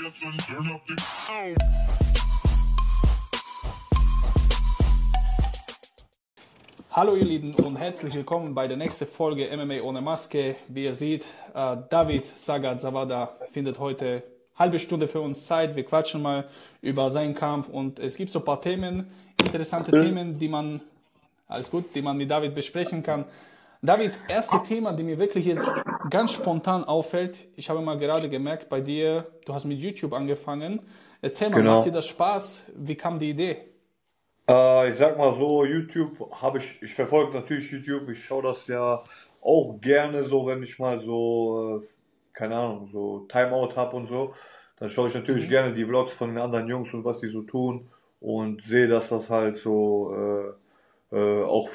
Hallo ihr Lieben und herzlich willkommen bei der nächsten Folge MMA ohne Maske. Wie ihr seht, David Sagat Zawada findet heute halbe Stunde für uns Zeit. Wir quatschen mal über seinen Kampf und es gibt so ein paar Themen, interessante Themen, die man mit David besprechen kann. David, erste Thema, die mir wirklich jetzt ganz spontan auffällt. Ich habe mal gerade gemerkt bei dir, du hast mit YouTube angefangen. Erzähl mal, macht dir das Spaß? Wie kam die Idee? Ich sag mal so, ich verfolge natürlich YouTube, ich schaue das ja auch gerne so, wenn ich mal so, keine Ahnung, so Timeout habe und so, dann schaue ich natürlich gerne die Vlogs von den anderen Jungs und was die so tun und sehe, dass das halt so auch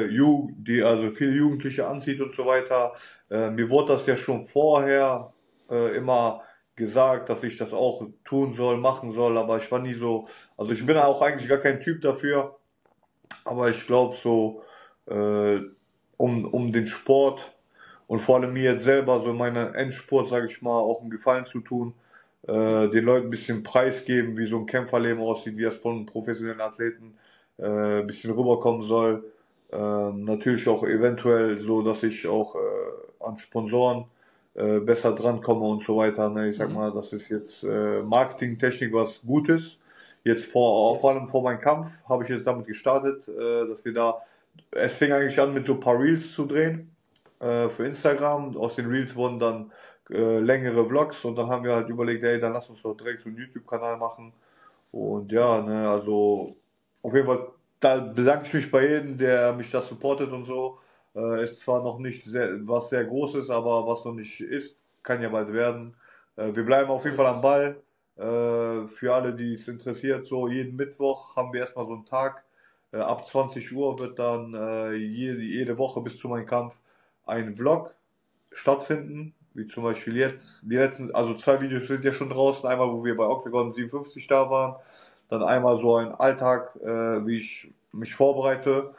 viele Jugendliche anzieht und so weiter. Mir wurde das ja schon vorher immer gesagt, dass ich das auch tun soll, machen soll, aber ich war nie so, also ich bin auch eigentlich gar kein Typ dafür, aber ich glaube so, äh, um den Sport und vor allem mir jetzt selber so in meinem Endspurt, sage ich mal, auch einen Gefallen zu tun, den Leuten ein bisschen preisgeben, wie so ein Kämpferleben aussieht, wie das von professionellen Athleten ein bisschen rüberkommen soll. Natürlich auch eventuell so, dass ich auch an Sponsoren besser drankomme und so weiter. Ne? Ich sag mal, das ist jetzt Marketingtechnik was Gutes. Jetzt vor Yes. allem vor meinem Kampf habe ich jetzt damit gestartet, dass wir da, es fing eigentlich an mit so ein paar Reels zu drehen für Instagram. Aus den Reels wurden dann längere Vlogs und dann haben wir halt überlegt, ey, dann lass uns doch direkt so einen YouTube-Kanal machen. Und ja, ne, also auf jeden Fall, da bedanke ich mich bei jedem, der mich da supportet und so. Ist zwar noch nicht was sehr Großes, aber was noch nicht ist, kann ja bald werden. Wir bleiben auf So jeden ist Fall am es. Ball. Für alle, die es interessiert, so jeden Mittwoch haben wir erstmal so einen Tag. Ab 20 Uhr wird dann jede Woche bis zu meinem Kampf ein Vlog stattfinden, wie zum Beispiel jetzt, die letzten, also zwei Videos sind ja schon draußen, einmal wo wir bei Octagon 57 da waren, dann einmal so ein Alltag, wie ich mich vorbereite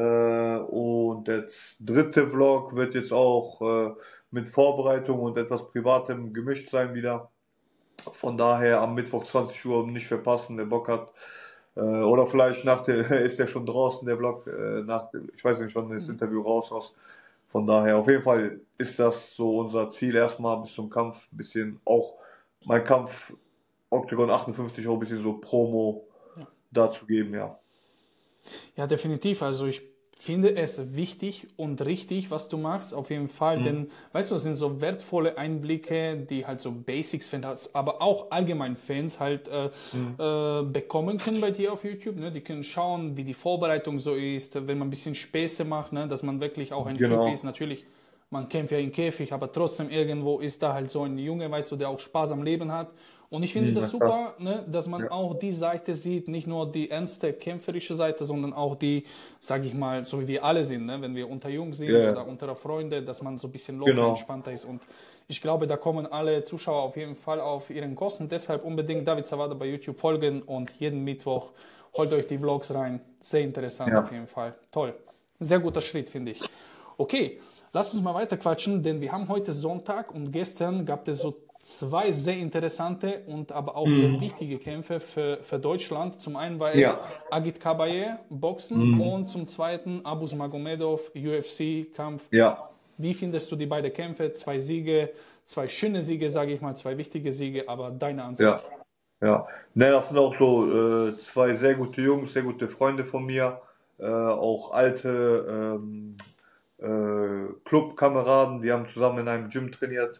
und der dritte Vlog wird jetzt auch mit Vorbereitung und etwas Privatem gemischt sein wieder. Von daher am Mittwoch 20 Uhr nicht verpassen, wer Bock hat. Oder vielleicht nach der, ist der schon draußen, der Vlog, ich weiß nicht, wann das Interview raus ist. Von daher, auf jeden Fall ist das so unser Ziel erstmal bis zum Kampf, ein bisschen auch mein Kampf Octagon 58 auch ein bisschen so Promo Ja. dazu geben, ja. Ja, definitiv. Also ich finde es wichtig und richtig, was du machst, auf jeden Fall. Mhm. Denn, weißt du, das sind so wertvolle Einblicke, die halt so Basics-Fans, aber auch allgemein Fans halt Mhm. bekommen können bei dir auf YouTube. Ne? Die können schauen, wie die Vorbereitung so ist, wenn man ein bisschen Späße macht, ne? Dass man wirklich auch ein Typ ist. Genau, Natürlich, man kämpft ja im Käfig, aber trotzdem irgendwo ist da halt so ein Junge, weißt du, der auch Spaß am Leben hat. Und ich finde mhm, na das klar. super, ne, dass man Ja. auch die Seite sieht, nicht nur die ernste kämpferische Seite, sondern auch die, sage ich mal, so wie wir alle sind, ne, wenn wir unter Jungs Ja, sind oder ja, unter Freunde, dass man so ein bisschen locker, genau. entspannter ist. Und ich glaube, da kommen alle Zuschauer auf jeden Fall auf ihren Kosten. Deshalb unbedingt David Zawada bei YouTube folgen und jeden Mittwoch holt euch die Vlogs rein. Sehr interessant auf Ja. jeden Fall. Toll. Sehr guter Schritt, finde ich. Okay, lass uns mal weiter quatschen, denn wir haben heute Sonntag und gestern gab es so zwei sehr interessante und aber auch sehr Mhm. wichtige Kämpfe für Deutschland. Zum einen war es Ja. Agit Kabaye, Boxen Mhm. und zum zweiten Abus Magomedov, UFC-Kampf. Ja. Wie findest du die beiden Kämpfe? Zwei Siege, zwei schöne Siege, sage ich mal, zwei wichtige Siege, aber deine Ja. Ansicht? Ja. Ne, das sind auch so zwei sehr gute Jungs, sehr gute Freunde von mir, auch alte Clubkameraden, wir haben zusammen in einem Gym trainiert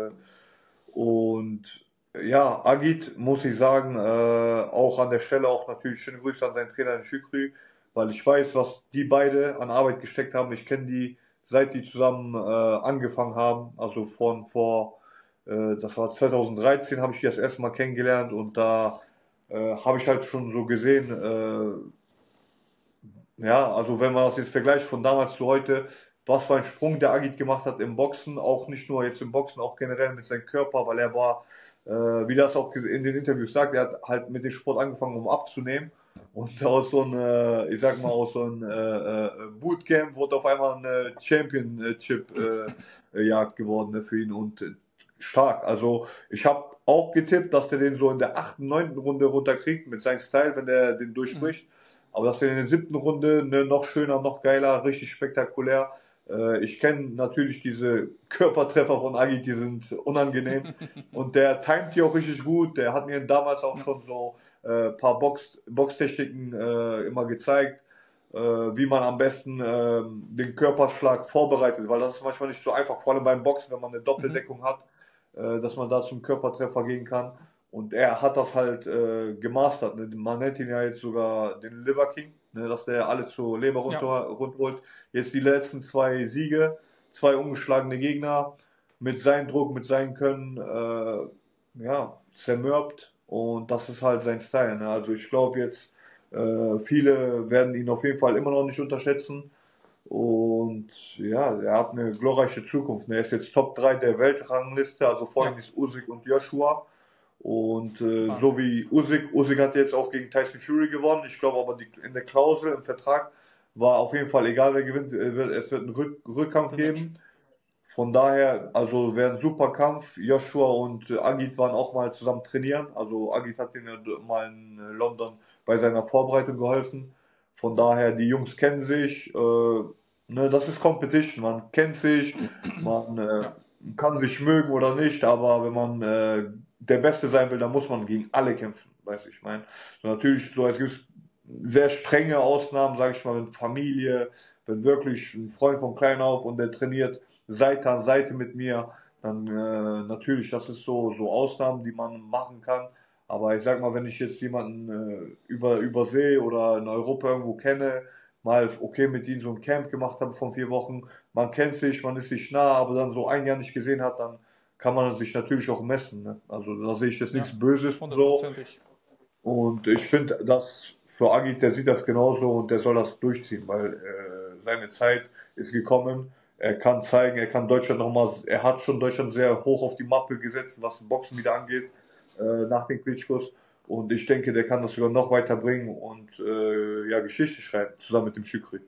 und ja, Agit, muss ich sagen, auch an der Stelle auch natürlich schöne Grüße an seinen Trainer, den Şükrü, weil ich weiß, was die beide an Arbeit gesteckt haben. Ich kenne die, seit die zusammen angefangen haben, also das war 2013, habe ich die das erste Mal kennengelernt und da habe ich halt schon so gesehen, ja, also wenn man das jetzt vergleicht von damals zu heute, was für ein Sprung der Agit gemacht hat im Boxen, auch nicht nur jetzt im Boxen, auch generell mit seinem Körper, weil er war, wie das auch in den Interviews sagt, er hat halt mit dem Sport angefangen, um abzunehmen. Und aus so einem, ich sag mal, aus so einem Bootcamp wurde auf einmal eine Championship-Jagd geworden, ne, für ihn. Und stark. Also ich habe auch getippt, dass der den so in der 8., 9. Runde runterkriegt mit seinem Style, wenn der den Mhm. durchbricht. Aber dass er in der 7. Runde ne, noch schöner, noch geiler, richtig spektakulär. Ich kenne natürlich diese Körpertreffer von Agi, die sind unangenehm. Und der timet die auch richtig gut. Der hat mir damals auch Ja. schon so paar Boxtechniken immer gezeigt, wie man am besten den Körperschlag vorbereitet, weil das ist manchmal nicht so einfach, vor allem beim Boxen, wenn man eine Mhm. Doppeldeckung hat, dass man da zum Körpertreffer gehen kann. Und er hat das halt gemastert. Ne? Man nennt ihn ja jetzt sogar den Liver King, ne? Dass der alle zur Leber Ja. rundholt. Jetzt die letzten 2 Siege, 2 ungeschlagene Gegner, mit seinem Druck, mit seinem Können, ja, zermürbt. Und das ist halt sein Style. Ne? Also ich glaube jetzt, viele werden ihn auf jeden Fall immer noch nicht unterschätzen. Und ja, er hat eine glorreiche Zukunft. Er ist jetzt Top 3 der Weltrangliste, also vor ihm Ja. ist Usyk und Joshua. Und so Wahnsinn. wie Usyk hat jetzt auch gegen Tyson Fury gewonnen. Ich glaube aber in der Klausel im Vertrag war auf jeden Fall egal, wer gewinnt, es wird einen Rückkampf Rematch. geben. Von daher, also wäre ein super Kampf. Joshua und Agit waren auch mal zusammen trainieren. Also Agit hat ihnen ja mal in London bei seiner Vorbereitung geholfen. Von daher, die Jungs kennen sich. Ne, das ist Competition. Man kennt sich, man Ja. kann sich mögen oder nicht, aber wenn man der Beste sein will, dann muss man gegen alle kämpfen, weiß ich meine. So, natürlich, so, es gibt sehr strenge Ausnahmen, sage ich mal, wenn Familie, wenn wirklich ein Freund von klein auf und der trainiert Seite an Seite mit mir, dann natürlich, das ist so Ausnahmen, die man machen kann. Aber ich sag mal, wenn ich jetzt jemanden übersehe oder in Europa irgendwo kenne, mal okay mit ihm so ein Camp gemacht habe von 4 Wochen, man kennt sich, man ist sich nah, aber dann so ein Jahr nicht gesehen hat, dann kann man sich natürlich auch messen. Ne? Also da sehe ich jetzt Ja. nichts Böses und so. Hundertprozentig. Und ich finde, dass für Agit, der sieht das genauso und der soll das durchziehen, weil seine Zeit ist gekommen. Er kann zeigen, er kann Deutschland nochmal, er hat schon Deutschland sehr hoch auf die Mappe gesetzt, was Boxen wieder angeht, nach den Klitschkos. Und ich denke, der kann das sogar noch weiterbringen und ja, Geschichte schreiben, zusammen mit dem Şükrü.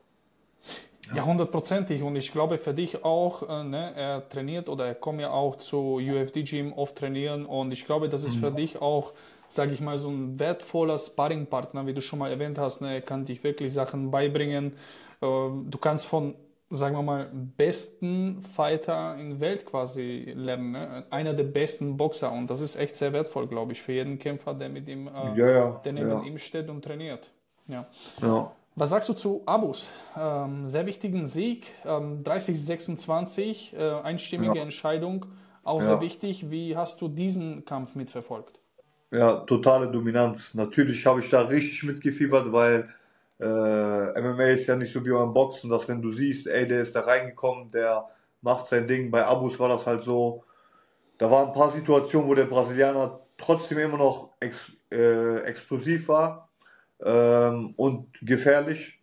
Ja, hundertprozentig. Und ich glaube für dich auch, ne, er trainiert oder er kommt ja auch zu UFD-Gym oft trainieren. Und ich glaube, das ist für dich auch, sage ich mal, so ein wertvoller Sparringpartner, wie du schon mal erwähnt hast. Ne, er kann dich wirklich Sachen beibringen. Du kannst von, sagen wir mal, besten Fighter in der Welt quasi lernen. Ne? Einer der besten Boxer. Und das ist echt sehr wertvoll, glaube ich, für jeden Kämpfer, der mit ihm, Ja, ja, der neben ja, ihm steht und trainiert. Ja. ja, Was sagst du zu Abus? Sehr wichtigen Sieg, 30-26, einstimmige ja, Entscheidung, auch sehr ja. wichtig. Wie hast du diesen Kampf mitverfolgt? Ja, totale Dominanz. Natürlich habe ich da richtig mitgefiebert, weil MMA ist ja nicht so wie beim Boxen, dass wenn du siehst, ey, der ist da reingekommen, der macht sein Ding. Bei Abus war das halt so, da waren ein paar Situationen, wo der Brasilianer trotzdem immer noch explosiv war und gefährlich.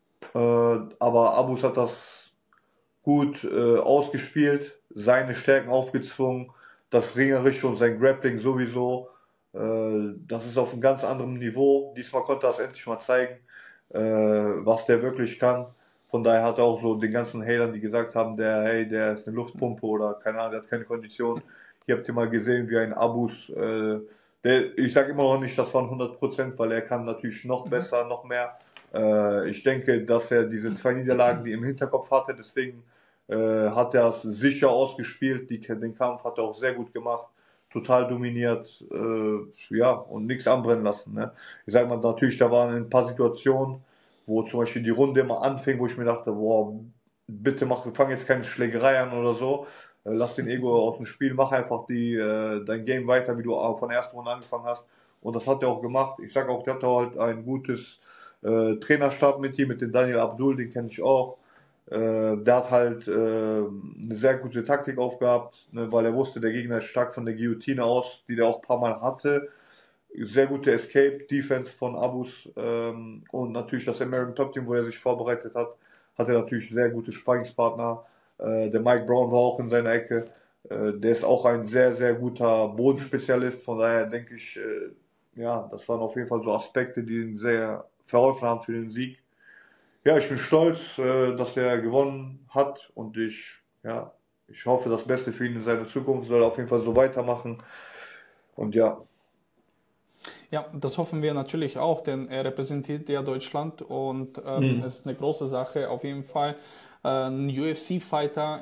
Aber Abus hat das gut ausgespielt, seine Stärken aufgezwungen, das Ringerische und sein Grappling sowieso. Das ist auf einem ganz anderen Niveau. Diesmal konnte er es endlich mal zeigen, was der wirklich kann. Von daher hat er auch so den ganzen Hatern, die gesagt haben, hey, der ist eine Luftpumpe oder keine Ahnung, der hat keine Kondition. Hier habt ihr mal gesehen, wie ein Abus, ich sage immer noch nicht, das waren 100%, weil er kann natürlich noch Mhm. besser, noch mehr. Ich denke, dass er diese 2 Niederlagen, die im Hinterkopf hatte, deswegen hat er es sicher ausgespielt. Den Kampf hat er auch sehr gut gemacht, total dominiert, ja, und nichts anbrennen lassen. Ne? Ich sage mal, natürlich, da waren ein paar Situationen, wo zum Beispiel die Runde immer anfing, wo ich mir dachte, boah, bitte fang jetzt keine Schlägerei an oder so. Lass den Ego aus dem Spiel, mach einfach dein Game weiter, wie du auch von der ersten Runde angefangen hast. Und das hat er auch gemacht. Ich sage auch, der hat halt ein gutes Trainerstab mit ihm, mit dem Daniel Abdul, den kenne ich auch. Der hat halt eine sehr gute Taktik aufgehabt, ne, weil er wusste, der Gegner ist stark von der Guillotine aus, die der auch ein paar Mal hatte. Sehr gute Escape-Defense von Abus und natürlich das American Top Team, wo er sich vorbereitet hat, hatte natürlich sehr gute Sparringspartner. Der Mike Brown war auch in seiner Ecke. Der ist auch ein sehr, sehr guter Bodenspezialist. Von daher denke ich, ja, das waren auf jeden Fall so Aspekte, die ihn sehr verholfen haben für den Sieg. Ja, ich bin stolz, dass er gewonnen hat und ich, ja, Ich hoffe das Beste für ihn in seiner Zukunft, soll er auf jeden Fall so weitermachen. Und ja, Ja, das hoffen wir natürlich auch, denn er repräsentiert ja Deutschland und es ist eine große Sache, auf jeden Fall einen UFC-Fighter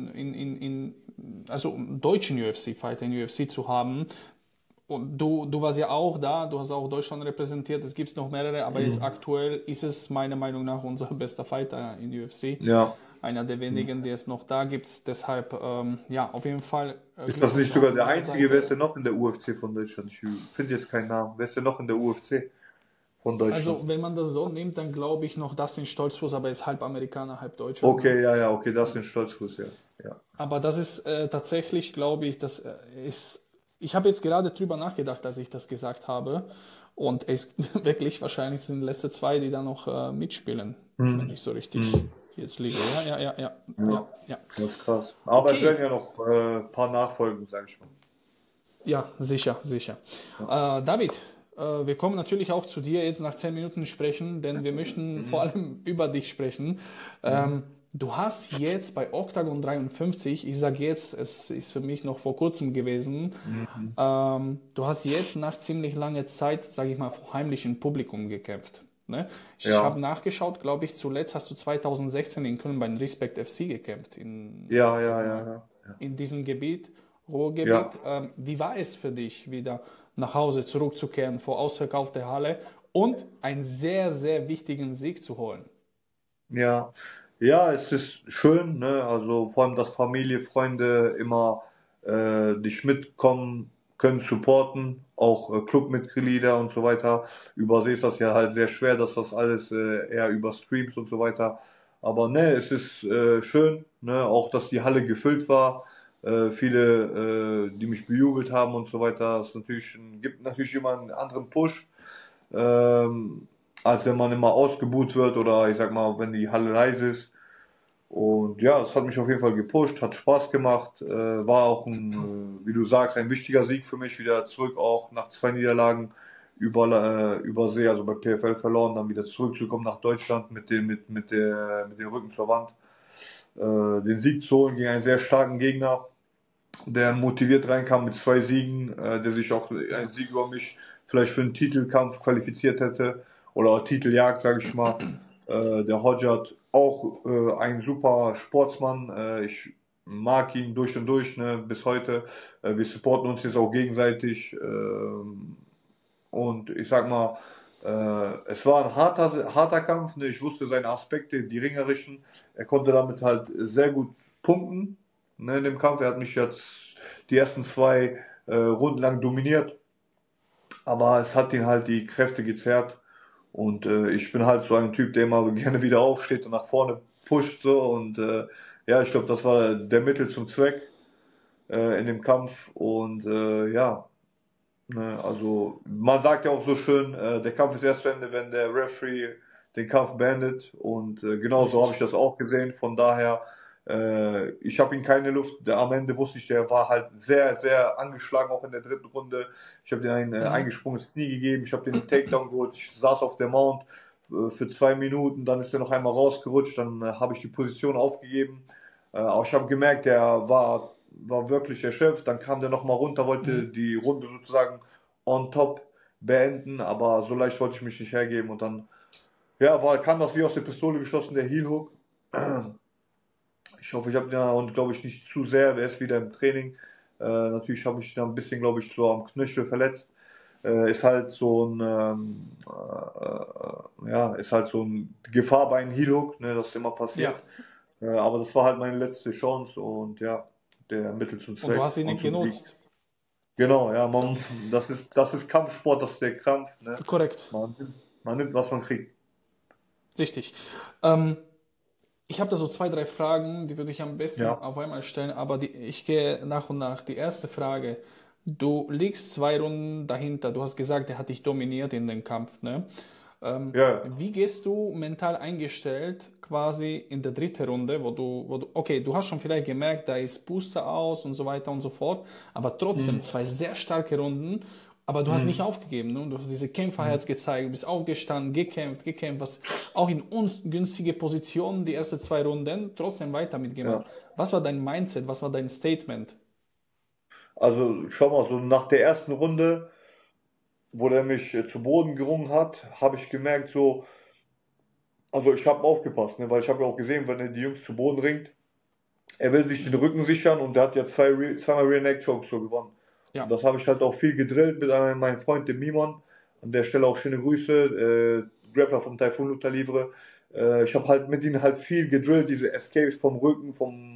also einen deutschen UFC-Fighter in UFC zu haben. Und du warst ja auch da, du hast auch Deutschland repräsentiert, es gibt noch mehrere, aber jetzt aktuell ist es meiner Meinung nach unser bester Fighter in UFC. ja. Einer der wenigen, die es noch da gibt. Deshalb, ja, auf jeden Fall Ist das Glückwunsch nicht auch sogar von der meiner einzige? Wer ist Seite. denn noch in der UFC von Deutschland? Ich finde jetzt keinen Namen. Wer ist denn noch in der UFC von Also, Deutschland? wenn man das so nimmt, dann glaube ich noch Dustin Stolzfuß, aber er ist halb Amerikaner, halb Deutscher. Ne? Okay, ja, ja, okay, das sind Stolzfuß, ja. Ja. Aber das ist tatsächlich, glaube ich, das ist. Ich habe jetzt gerade drüber nachgedacht, als ich das gesagt habe. Und es ist wirklich, wahrscheinlich sind die letzten zwei, die da noch mitspielen, wenn Hm. ich so richtig Hm. jetzt liege. Ja, ja, ja, ja, ja, Ja, ja. das ist krass. Aber es werden Okay, ja noch ein paar Nachfolgen, sag ich mal. ja, sicher, sicher. Ja. David, wir kommen natürlich auch zu dir jetzt nach 10 Minuten sprechen, denn wir möchten vor Mhm. allem über dich sprechen. Mhm. Du hast jetzt bei Octagon 53, ich sage jetzt, es ist für mich noch vor kurzem gewesen, Mhm. du hast jetzt nach ziemlich langer Zeit, sage ich mal, vor heimlichem Publikum gekämpft. Ne? Ich habe Ja, nachgeschaut, glaube ich, zuletzt hast du 2016 in Köln bei den Respect FC gekämpft, ja, sag ja, mal, ja, ja. in diesem Gebiet, Ja, Ruhrgebiet. Wie war es für dich, wieder nach Hause zurückzukehren vor ausverkaufter Halle und einen sehr, sehr wichtigen Sieg zu holen? ja. Ja, es ist schön, ne? Also vor allem, dass Familie, Freunde immer dich mitkommen können, supporten, auch Clubmitglieder und so weiter. Übersee ist das ja halt sehr schwer, dass das alles eher über Streams und so weiter. Aber ne, es ist schön, ne? Auch dass die Halle gefüllt war. Viele, die mich bejubelt haben und so weiter. Es natürlich, gibt natürlich immer einen anderen Push. Ähm, als wenn man immer ausgebuht wird oder ich sag mal, wenn die Halle leise ist. Und ja, es hat mich auf jeden Fall gepusht, hat Spaß gemacht, war auch ein, wie du sagst, ein wichtiger Sieg für mich, wieder zurück auch nach 2 Niederlagen übersee, also bei PFL verloren, dann wieder zurückzukommen nach Deutschland mit dem Rücken zur Wand, den Sieg zu holen gegen einen sehr starken Gegner, der motiviert reinkam mit 2 Siegen, der sich auch Ja. ein Sieg über mich vielleicht für einen Titelkampf qualifiziert hätte oder Titeljagd, sage ich mal. Der Hodjat auch ein super Sportsmann. Ich mag ihn durch und durch, ne, bis heute. Wir supporten uns jetzt auch gegenseitig. Und ich sag mal, es war ein harter Kampf. Ne? Ich wusste seine Aspekte, die ringerischen. Er konnte damit halt sehr gut punkten, ne, in dem Kampf. Er hat mich jetzt die ersten 2 Runden lang dominiert, aber es hat ihn halt die Kräfte gezerrt. Und ich bin halt so ein Typ, der immer gerne wieder aufsteht und nach vorne pusht so. Und ja, ich glaube, das war der Mittel zum Zweck in dem Kampf. Und ja, ne, also man sagt ja auch so schön, der Kampf ist erst zu Ende, wenn der Referee den Kampf beendet. Und genau so habe ich Richtig. das auch gesehen. Von daher, ich habe ihm keine Luft. Am Ende wusste ich, der war halt sehr, sehr angeschlagen, auch in der dritten Runde. Ich habe dem ein Mhm. eingesprungenes Knie gegeben. Ich habe den Takedown geholt. Ich saß auf der Mount für 2 Minuten. Dann ist er noch einmal rausgerutscht. Dann habe ich die Position aufgegeben. Aber ich habe gemerkt, war wirklich erschöpft. Dann kam der nochmal runter, wollte Mhm. die Runde sozusagen on top beenden, aber so leicht wollte ich mich nicht hergeben und dann, ja, kam das wie aus der Pistole geschossen, der Heel Hook. Ich hoffe, ich habe den und glaube ich nicht zu sehr, er ist wieder im Training. Natürlich habe ich da ein bisschen, glaube ich, so am Knöchel verletzt. Ist halt so ein, ja, ist halt so ein Gefahr bei einem Heel Hook, ne, das ist immer passiert. Ja. Aber das war halt meine letzte Chance und ja, der Mittel zum Und du Zweck hast ihn und nicht zum Sieg. genutzt. Genau, ja, So. das ist Kampfsport, das ist der Kampf, ne? Korrekt. Man nimmt, was man kriegt. Richtig. Ähm, Ich habe da so zwei, drei Fragen, die würde ich am besten Ja, auf einmal stellen, aber ich gehe nach und nach. Die erste Frage, du liegst 2 Runden dahinter, du hast gesagt, er hat dich dominiert in den Kampf, ne? ja, ja. Wie gehst du mental eingestellt quasi in der dritten Runde, okay, du hast schon vielleicht gemerkt, da ist Booster aus und so weiter und so fort, aber trotzdem Mhm. 2 sehr starke Runden, aber du hast nicht Mhm. aufgegeben, ne? Du hast diese Mhm. Kämpferherz gezeigt, du bist aufgestanden, gekämpft, was auch in ungünstige Positionen die ersten 2 Runden, trotzdem weiter mitgemacht. Ja. Was war dein Mindset? Was war dein Statement? Also schau mal, so nach der ersten Runde, wo der mich zu Boden gerungen hat, habe ich gemerkt, so, also ich habe aufgepasst, ne, weil ich habe ja auch gesehen, wenn er die Jungs zu Boden ringt, er will sich den Mhm. Rücken sichern und der hat ja zweimal Rear Neck Chokes so gewonnen. Und Ja. das habe ich halt auch viel gedrillt mit meinem Freund, dem Mimon. An der Stelle auch schöne Grüße, Grappler vom Typhoon Luther Livre. Ich habe halt mit ihm halt viel gedrillt, diese Escapes vom Rücken,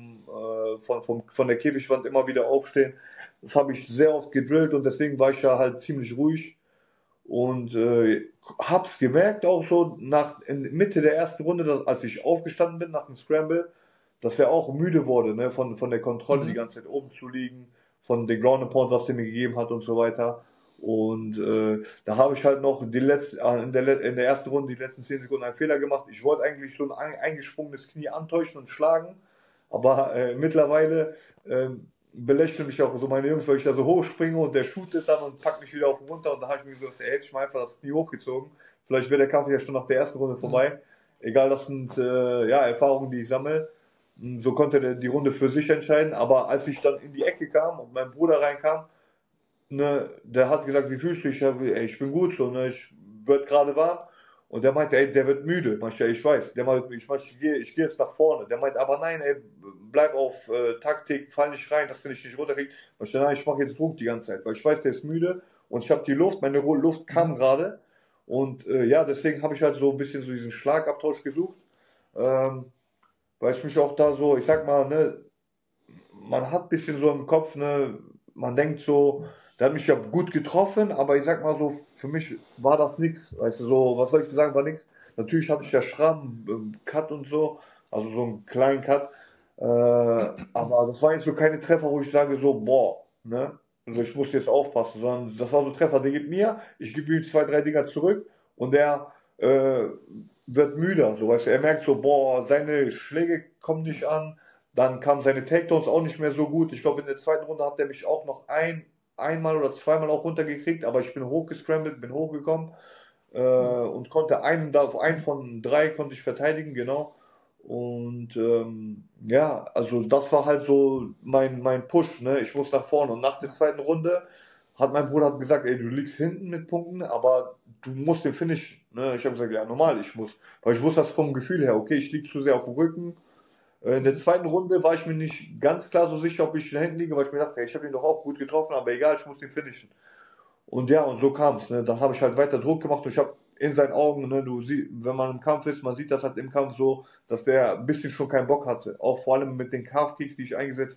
von der Käfigwand immer wieder aufstehen. Das habe ich sehr oft gedrillt und deswegen war ich ja halt ziemlich ruhig. Und hab's gemerkt auch so in Mitte der ersten Runde, dass, als ich aufgestanden bin nach dem Scramble, dass er auch müde wurde, ne, von der Kontrolle die Mhm. ganze Zeit oben zu liegen, von den Ground and Pound, was der mir gegeben hat und so weiter. Und da habe ich halt noch in der ersten Runde die letzten 10 Sekunden einen Fehler gemacht. Ich wollte eigentlich so ein eingesprungenes Knie antäuschen und schlagen, aber mittlerweile belächeln mich auch so meine Jungs, weil ich da so hochspringe und der shootet dann und packt mich wieder auf den runter und da habe ich mir gesagt, ey, hätte ich mal einfach das Knie hochgezogen. Vielleicht wäre der Kampf ja schon nach der ersten Runde Mhm. vorbei. Egal, das sind ja Erfahrungen, die ich sammle. So konnte der die Runde für sich entscheiden, aber als ich dann in die Ecke kam und mein Bruder reinkam, ne, der hat gesagt, wie fühlst du dich? Ich hab, ey, ich bin gut, so, ne, ich wird gerade warm. Und der meinte, ey, der wird müde. Mach ich, ja, ich weiß. Der meinte, ich geh jetzt nach vorne. Der meinte, aber nein, ey, bleib auf Taktik, fall nicht rein, dass der nicht runterkriegt. Mach ich, ja, nein, ich mache jetzt Druck die ganze Zeit, weil ich weiß, der ist müde und ich habe die Luft, meine Luft kam Mhm. gerade. Und ja, deswegen habe ich halt so ein bisschen so diesen Schlagabtausch gesucht. Ähm, weil ich mich auch da so, ich sag mal, ne, man hat ein bisschen so im Kopf, ne, man denkt so, der hat mich ja gut getroffen, aber ich sag mal so, für mich war das nichts. Weißt du, so, was soll ich dir sagen, war nichts. Natürlich hatte ich ja Schramm, Cut und so, also so einen kleinen Cut. Aber das waren jetzt so keine Treffer, wo ich sage so, boah, ne, also ich muss jetzt aufpassen, sondern das war so ein Treffer, der gibt mir, ich gebe ihm zwei, drei Dinger zurück und der wird müder, so, weißt du, er merkt so, boah, seine Schläge kommen nicht an, dann kamen seine Takedowns auch nicht mehr so gut. Ich glaube, in der zweiten Runde hat er mich auch noch einmal oder zweimal auch runtergekriegt, aber ich bin hochgescrambled, bin hochgekommen und konnte einen von drei konnte ich verteidigen, genau. Und ja, also das war halt so mein Push, ne? Ich muss nach vorne. Und nach der Ja. zweiten Runde hat mein Bruder gesagt, ey, du liegst hinten mit Punkten, aber du musst den Finish. Ne? Ich habe gesagt, ja, normal, ich muss. Weil ich wusste das vom Gefühl her, okay, ich liege zu sehr auf dem Rücken. In der Mhm. zweiten Runde war ich mir nicht ganz klar so sicher, ob ich da hinten liege, weil ich mir dachte, ey, ich habe ihn doch auch gut getroffen, aber egal, ich muss ihn finishen. Und ja, und so kam es. Ne? Dann habe ich halt weiter Druck gemacht und ich habe in seinen Augen, ne, wenn man im Kampf ist, man sieht das halt im Kampf so, dass der ein bisschen schon keinen Bock hatte. Auch vor allem mit den Calf-Kicks, die ich eingesetzt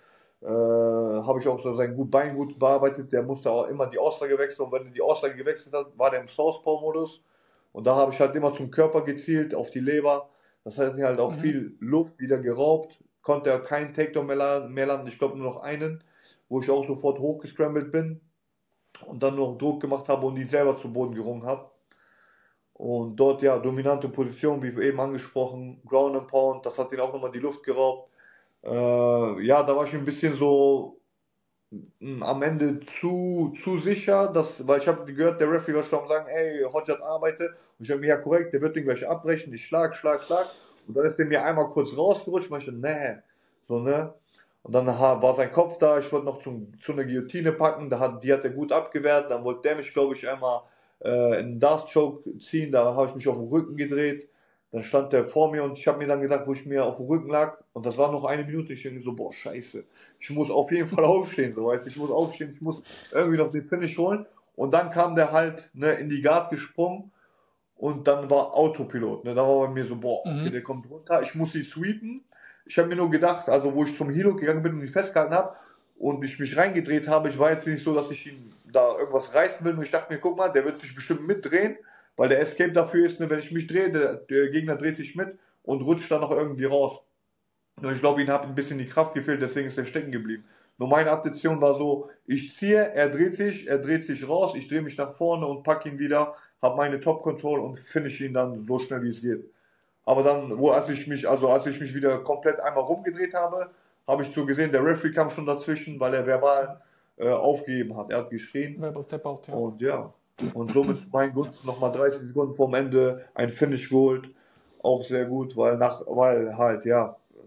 habe ich auch so sein Bein gut bearbeitet. Der musste auch immer die Auslage wechseln und wenn er die Auslage gewechselt hat, war der im Southpaw-Modus. Und da habe ich halt immer zum Körper gezielt, auf die Leber. Das hat mir halt auch Mhm. viel Luft wieder geraubt. Konnte er keinen Takedown mehr landen. Ich glaube nur noch einen, wo ich auch sofort hochgescrambled bin und dann noch Druck gemacht habe und ihn selber zu Boden gerungen habe. Und dort ja, dominante Position, wie eben angesprochen, Ground and Pound, das hat ihn auch nochmal die Luft geraubt. Ja, da war ich ein bisschen so am Ende zu sicher, weil ich habe gehört, der Referee war schon am sagen, ey, Hodjat arbeite. Und ich habe mir ja korrekt, der wird den gleich abbrechen. Ich schlag. Und dann ist der mir einmal kurz rausgerutscht. Und ich dachte, nee. So, ne? Und dann war sein Kopf da. Ich wollte noch zu einer Guillotine packen. Die hat er gut abgewehrt. Dann wollte der mich, glaube ich, einmal in den Darth Choke ziehen. Da habe ich mich auf den Rücken gedreht. Dann stand der vor mir und ich habe mir dann gedacht, wo ich mir auf dem Rücken lag. Und das war noch eine Minute. Ich denke so, boah, scheiße. Ich muss auf jeden Fall aufstehen, so weißt du. Ich muss aufstehen, ich muss irgendwie noch den Finish holen. Und dann kam der halt ne, in die Guard gesprungen und dann war Autopilot. Ne, da war bei mir so, boah, okay, Mhm. der kommt runter, ich muss sie sweepen. Ich habe mir nur gedacht, also wo ich zum Hilo gegangen bin und ihn festgehalten habe und ich mich reingedreht habe, ich war jetzt nicht so, dass ich ihn da irgendwas reißen will. Und ich dachte mir, guck mal, der wird sich bestimmt mitdrehen, weil der Escape dafür ist, ne, wenn ich mich drehe, der Gegner dreht sich mit und rutscht dann noch irgendwie raus. Nur ich glaube, ihm hat ein bisschen die Kraft gefehlt, deswegen ist er stecken geblieben. Nur meine Aktion war so, ich ziehe, er dreht sich raus, ich drehe mich nach vorne und packe ihn wieder, habe meine Top-Control und finish ihn dann so schnell wie es geht. Aber dann, als ich mich wieder komplett einmal rumgedreht habe, habe ich so gesehen, der Referee kam schon dazwischen, weil er verbal aufgegeben hat. Er hat geschrien Verbal Tap Out, ja. und ja. Und somit zu meinen Gunsten nochmal 30 Sekunden vorm Ende ein Finish geholt. Auch sehr gut, weil halt, ja,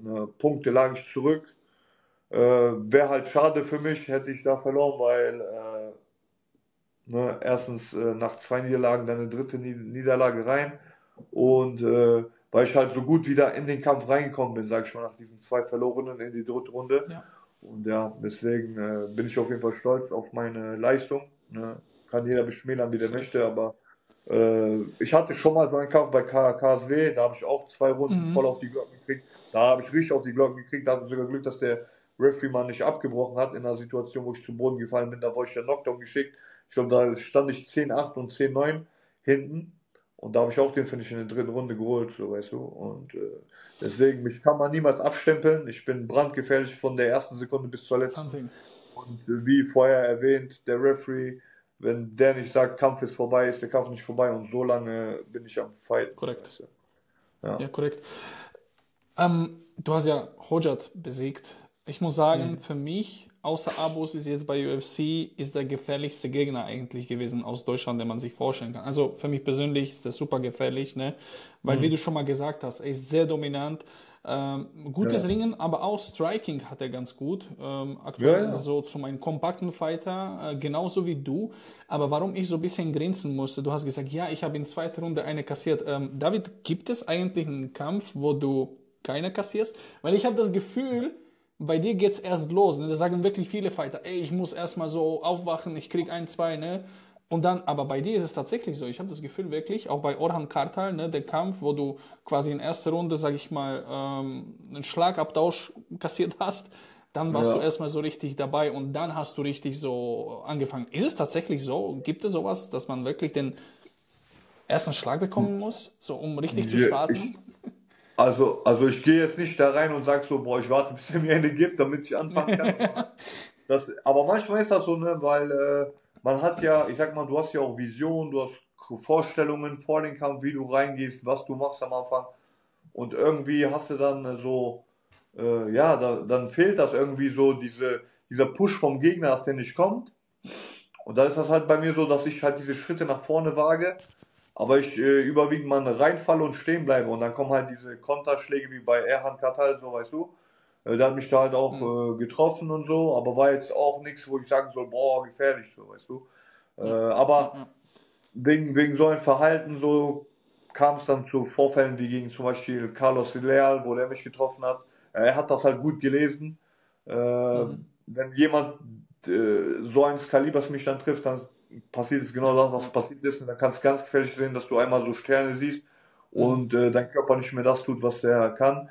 ne, Punkte lag ich zurück. Wäre halt schade für mich, hätte ich da verloren, weil ne, erstens nach 2 Niederlagen dann eine dritte Niederlage rein und weil ich halt so gut wieder in den Kampf reingekommen bin, sag ich mal, nach diesen 2 Verlorenen in die dritte Runde. Ja. Und ja, deswegen bin ich auf jeden Fall stolz auf meine Leistung. Ne? Kann jeder beschmälern, wie der möchte, aber ich hatte schon mal so einen Kampf bei KSW, da habe ich auch 2 Runden voll auf die Glocken gekriegt. Da habe ich richtig auf die Glocken gekriegt, da hatte ich sogar Glück, dass der Referee mal nicht abgebrochen hat in einer Situation, wo ich zu Boden gefallen bin. Da wurde ich der Knockdown geschickt. Ich glaube, da stand ich 10-8 und 10-9 hinten. Und da habe ich auch den, finde ich, in der dritten Runde geholt, so weißt du. Und deswegen, mich kann man niemals abstempeln. Ich bin brandgefährlich von der ersten Sekunde bis zur letzten. Wahnsinn. Und wie vorher erwähnt, der Referee, wenn der nicht sagt, Kampf ist vorbei, ist der Kampf nicht vorbei. Und so lange bin ich am Fight. Korrekt. Weißt du. Ja. Ja, korrekt. Du hast ja Hojat besiegt. Ich muss sagen, für mich, außer Abus ist jetzt bei UFC, ist der gefährlichste Gegner eigentlich gewesen aus Deutschland, den man sich vorstellen kann. Also für mich persönlich ist der super gefährlich, ne? Weil wie du schon mal gesagt hast, er ist sehr dominant. Gutes Ja. Ringen, aber auch Striking hat er ganz gut. Aktuell Ja, ist ja. er so zu meinem kompakten Fighter, genauso wie du. Aber warum ich so ein bisschen grinsen musste, du hast gesagt, ja, ich habe in zweiter Runde eine kassiert. David, gibt es eigentlich einen Kampf, wo du keine kassierst? Weil ich habe das Gefühl, bei dir geht's erst los. Ne? Das sagen wirklich viele Fighter, ey, ich muss erstmal so aufwachen, ich krieg 1, 2, ne? Und dann, aber bei dir ist es tatsächlich so. Ich habe das Gefühl wirklich, auch bei Orhan Kartal, ne, der Kampf, wo du quasi in erster Runde, sag ich mal, einen Schlagabtausch kassiert hast, dann warst du Ja. erstmal so richtig dabei und dann hast du richtig so angefangen. Ist es tatsächlich so? Gibt es sowas, dass man wirklich den ersten Schlag bekommen muss, so um richtig zu Ja, starten? also ich gehe jetzt nicht da rein und sage so, boah, ich warte, bis er mir eine gibt, damit ich anfangen kann. Aber manchmal ist das so, ne, weil man hat ja, ich sag mal, du hast ja auch Visionen, du hast Vorstellungen vor dem Kampf, wie du reingehst, was du machst am Anfang. Und irgendwie hast du dann so, ja, dann fehlt das irgendwie so, dieser Push vom Gegner, dass der nicht kommt. Und da ist das halt bei mir so, dass ich halt diese Schritte nach vorne wage, aber ich überwiegend mal reinfalle und stehen bleibe. Und dann kommen halt diese Konterschläge wie bei Erhan Katal, so weißt du. Der hat mich da halt auch getroffen und so, aber war jetzt auch nichts, wo ich sagen soll, boah, gefährlich, so weißt du. Aber Ja. wegen so einem Verhalten so kam es dann zu Vorfällen wie gegen zum Beispiel Carlos Leal, wo der mich getroffen hat. Er hat das halt gut gelesen. Wenn jemand so eines Kalibers mich dann trifft, dann passiert es genau das, was passiert ist. Und dann kann es ganz gefährlich sein, dass du einmal so Sterne siehst und dein Körper nicht mehr das tut, was er kann.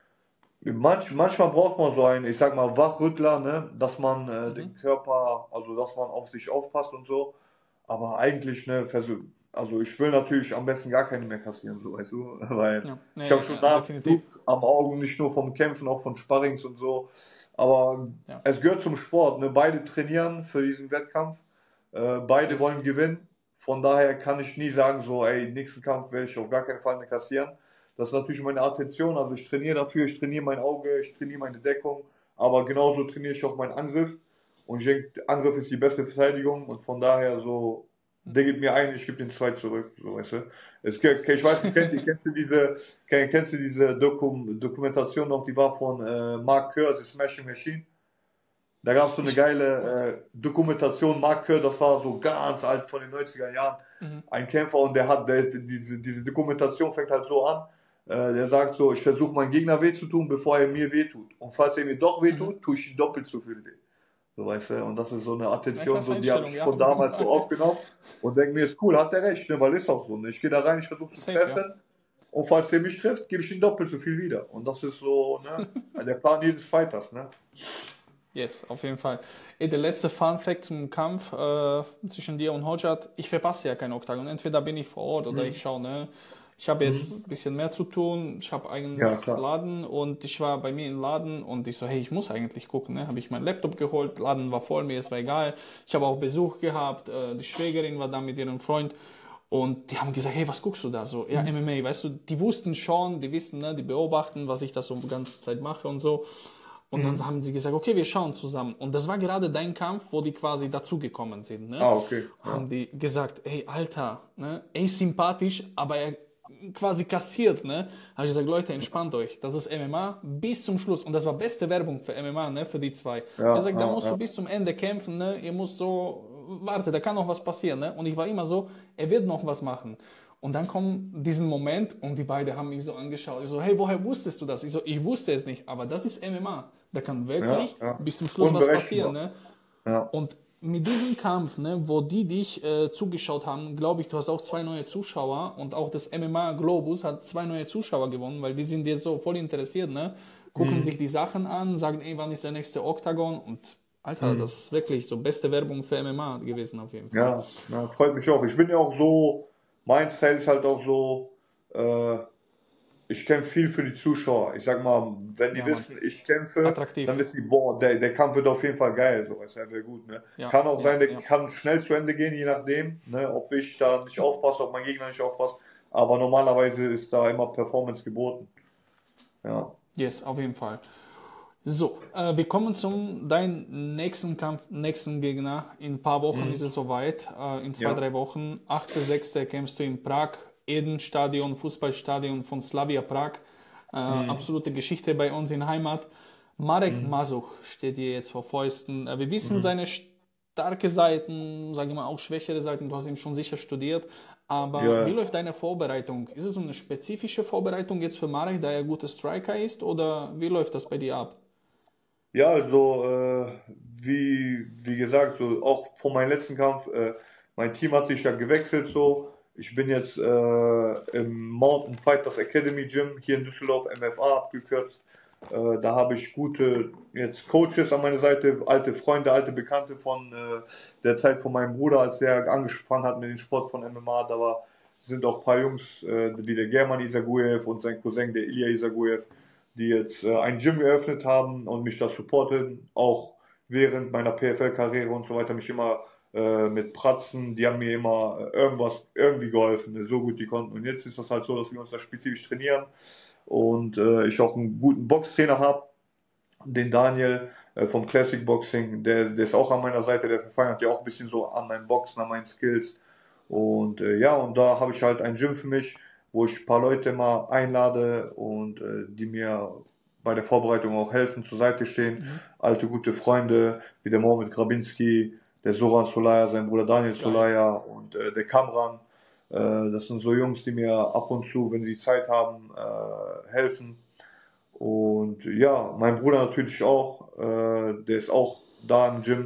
Manchmal braucht man so einen, ich sag mal, Wachrüttler, ne? Dass man den Körper, also dass man auf sich aufpasst und so. Aber eigentlich, ne, also ich will natürlich am besten gar keine mehr kassieren, so weißt du, weil Ja, ich habe schon definitiv. Druck am Augen, nicht nur vom Kämpfen, auch von Sparrings und so. Aber Ja. es gehört zum Sport, ne? Beide trainieren für diesen Wettkampf, beide Yes. wollen gewinnen. Von daher kann ich nie sagen, so, ey, nächsten Kampf werde ich auf gar keinen Fall mehr kassieren. Das ist natürlich meine Attention, also ich trainiere dafür, ich trainiere mein Auge, ich trainiere meine Deckung, aber genauso trainiere ich auch meinen Angriff. Und ich denke, der Angriff ist die beste Verteidigung und von daher so, der gibt mir einen, ich gebe den 2 zurück, so weißt du. Ich weiß nicht, kennst du diese Dokumentation noch, die war von Mark Kerr, The Smashing Machine? Da gab es so eine geile Dokumentation, Mark Kerr, das war so ganz alt von den 90er Jahren, ein Kämpfer und diese Dokumentation fängt halt so an, der sagt so, ich versuche meinen Gegner weh zu tun, bevor er mir weh tut. Und falls er mir doch weh tut, tue ich ihm doppelt so viel weh. So, weißt du, und das ist so eine Attention, so, die habe ich von damals so aufgenommen und denke mir, ist cool, hat der recht, ne, weil ist auch so. Ne? Ich gehe da rein, ich versuche zu treffen und falls der mich trifft, gebe ich ihm doppelt so viel wieder. Und das ist so, ne, der Plan jedes Fighters, ne. Yes, auf jeden Fall. Ey, der letzte Fun Fact zum Kampf zwischen dir und Hojat. Ich verpasse ja kein Oktagon. Entweder bin ich vor Ort oder ich schaue, ne? Ich habe jetzt ein bisschen mehr zu tun. Ich habe eigenes Laden und ich war bei mir im Laden und ich so, hey, ich muss eigentlich gucken, ne? Habe ich meinen Laptop geholt, Laden war voll, mir ist war egal. Ich habe auch Besuch gehabt, die Schwägerin war da mit ihrem Freund. Und die haben gesagt, hey, was guckst du da so? Ja, MMA, weißt du, die wussten schon, die wissen, ne, die beobachten, was ich da so die ganze Zeit mache und so. Und dann haben sie gesagt, okay, wir schauen zusammen. Und das war gerade dein Kampf, wo die quasi dazugekommen sind. Ne? Ah, okay. Haben die gesagt, hey, Alter, ne, er ist sympathisch, aber er quasi kassiert, ne, habe ich gesagt, Leute, entspannt euch, das ist MMA bis zum Schluss und das war beste Werbung für MMA, ne, für die zwei. Ja, Er sagt, da ja, musst du ja. bis zum Ende kämpfen, ne, ihr musst so, warte, da kann noch was passieren, ne, und ich war immer so, er wird noch was machen. Und dann kommt diesen Moment und die beiden haben mich so angeschaut. Ich so, hey, woher wusstest du das? Ich so, ich wusste es nicht, aber das ist MMA. Da kann Ja, wirklich ja. bis zum Schluss was passieren, Unberechenbar. ne? Ja. Und mit diesem Kampf, ne, wo die dich zugeschaut haben, glaube ich, du hast auch 2 neue Zuschauer und auch das MMA Globus hat 2 neue Zuschauer gewonnen, weil die sind jetzt so voll interessiert, ne? Gucken sich Mhm. die Sachen an, sagen, ey, wann ist der nächste Oktagon? Und Alter, Mhm. das ist wirklich so beste Werbung für MMA gewesen auf jeden Fall. Ja, ja, freut mich auch. Ich bin ja auch so, mein Style ist halt auch so, äh, ich kämpfe viel für die Zuschauer. Ich sag mal, wenn die Ja, Mann. wissen, ich kämpfe, dann Attraktiv. wissen die, boah, der Kampf wird auf jeden Fall geil. So, ist ja wäre gut, ne? Ja, Kann auch ja, sein, der ja. kann schnell zu Ende gehen, je nachdem, ne? Ob ich da nicht aufpasse, ob mein Gegner nicht aufpasst. Aber normalerweise ist da immer Performance geboten. Ja. Yes, auf jeden Fall. So, wir kommen zum deinem nächsten Kampf, nächsten Gegner. In ein paar Wochen ist Mhm. es soweit. In zwei, Ja. 3 Wochen. 8.6. kämpfst du in Prag. Eden-Stadion, Fußballstadion von Slavia Prag. Mhm. Absolute Geschichte bei uns in Heimat. Marek Mhm. Masuch steht dir jetzt vor Fäusten. Wir wissen Mhm. seine starke Seiten, sage ich mal auch schwächere Seiten. Du hast ihn schon sicher studiert. Aber wie Ja. läuft deine Vorbereitung? Ist es so eine spezifische Vorbereitung jetzt für Marek, da er ein guter Striker ist? Oder wie läuft das bei dir ab? Ja, also wie gesagt, so auch vor meinem letzten Kampf, mein Team hat sich ja gewechselt so. Ich bin jetzt im Mountain Fighters Academy Gym hier in Düsseldorf, MFA abgekürzt. Da habe ich gute jetzt Coaches an meiner Seite, alte Freunde, alte Bekannte von der Zeit von meinem Bruder, als der angefangen hat mit dem Sport von MMA. Sind auch ein paar Jungs, wie der German Isaguev und sein Cousin, der Ilya Isaguev, die jetzt ein Gym geöffnet haben und mich da supporten, auch während meiner PFL-Karriere und so weiter, mich immer mit Pratzen, die haben mir immer irgendwas, irgendwie geholfen, ne, so gut die konnten. Und jetzt ist das halt so, dass wir uns da spezifisch trainieren und ich auch einen guten Boxtrainer habe, den Daniel vom Classic Boxing, der ist auch an meiner Seite, der verfeinert ja auch ein bisschen so an meinen Boxen, an meinen Skills. Und ja, und da habe ich halt ein Gym für mich, wo ich ein paar Leute mal einlade und die mir bei der Vorbereitung auch helfen, zur Seite stehen. Mhm. Alte gute Freunde, wie der Mohamed Grabinski, der Soran Solaya, sein Bruder Daniel Geil. Solaya und der Kamran. Das sind so Jungs, die mir ab und zu, wenn sie Zeit haben, helfen. Und ja, mein Bruder natürlich auch, der ist auch da im Gym,